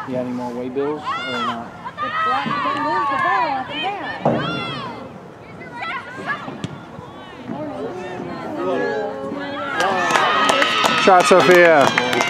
You got any more way bills or not? It's like you can move the ball up and down. Shot, Sophia.